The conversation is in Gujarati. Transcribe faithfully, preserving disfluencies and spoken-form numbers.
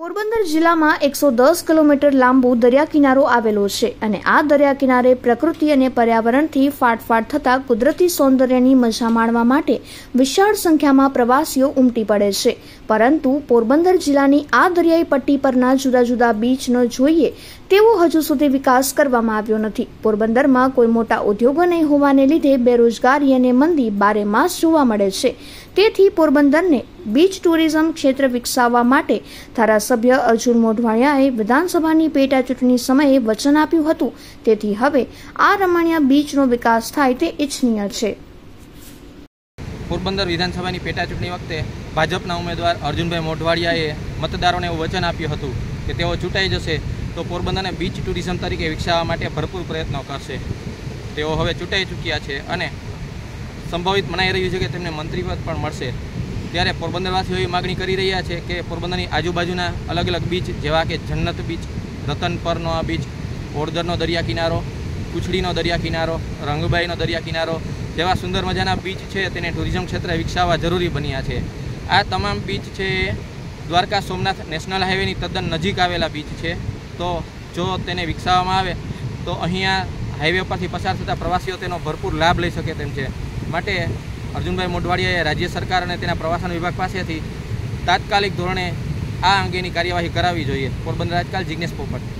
પોરબંદર જિલ્લામાં એકસો દસ કિલોમીટર લાંબો દરિયા કિનારો આવેલો છે અને આ દરિયા કિનારે પ્રકૃતિ અને પર્યાવરણથી ફાટફાટ થતા કુદરતી સૌંદર્યની મજા માણવા માટે વિશાળ સંખ્યામાં પ્રવાસીઓ ઉમટી પડે છે, પરંતુ પોરબંદર જિલ્લાની આ દરિયાઈ પટ્ટી પરના જુદા જુદા બીચનો જોઈએ તેવો હજુ સુધી વિકાસ કરવામાં આવ્યો નથી। પોરબંદરમાં કોઈ મોટા ઉદ્યોગો નહીં હોવાને લીધે બેરોજગારી અને મંદી બારે માસ જોવા મળે છે। તેથી પોરબંદરને બીચ ટુરિઝમ ક્ષેત્ર વિકસાવવા માટે ધારાસભ્ય અર્જુન મોઢવાડિયાએ વિધાનસભાની પેટા ચૂંટણી સમયે વચન આપ્યું હતું। તેથી હવે આ રમણીય બીચનો વિકાસ થાય તે ઇચ્છનીય છે। પોરબંદર વિધાનસભાની પેટા ચૂંટણી વખતે ભાજપના ઉમેદવાર અર્જુનભાઈ મોઢવાડિયાએ મતદારોને એવું વચન આપ્યું હતું કે તેઓ ચૂંટાઈ જશે તો પોરબંદરને બીચ ટુરિઝમ તરીકે વિકસાવવા માટે ભરપૂર પ્રયત્નો કરશે। તેઓ હવે ચૂંટાઈ ચૂક્યા છે અને સંભવિત મનાઈ રહ્યું છે કે તેમને મંત્રીપદ પણ મળશે। ત્યારે પોરબંદરવાસીઓ એવી માગણી કરી રહ્યા છે કે પોરબંદરની આજુબાજુના અલગ અલગ બીચ જેવા કે જન્નત બીચ, રતનપરનો આ બીચ, ઓડદરનો દરિયા કિનારો, કુછડીનો દરિયા કિનારો, રંગબાઈનો દરિયા કિનારો જેવા સુંદર મજાના બીચ છે તેને ટુરિઝમ ક્ષેત્રે વિકસાવવા જરૂરી બન્યા છે। આ તમામ બીચ છે દ્વારકા સોમનાથ નેશનલ હાઈવેની તદ્દન નજીક આવેલા બીચ છે। તો જો તેને વિકસાવવામાં આવે તો અહીંયા હાઈવે પરથી પસાર થતા પ્રવાસીઓ તેનો ભરપૂર લાભ લઈ શકે તેમ છે। માટે અર્જુનભાઈ મોઢવાડિયાએ રાજ્ય સરકાર અને તેના પ્રવાસન વિભાગ પાસેથી તાત્કાલિક ધોરણે આ અંગેની કાર્યવાહી કરાવવી જોઈએ। પોરબંદર આજકાલ જિગ્નેશ પોપટ।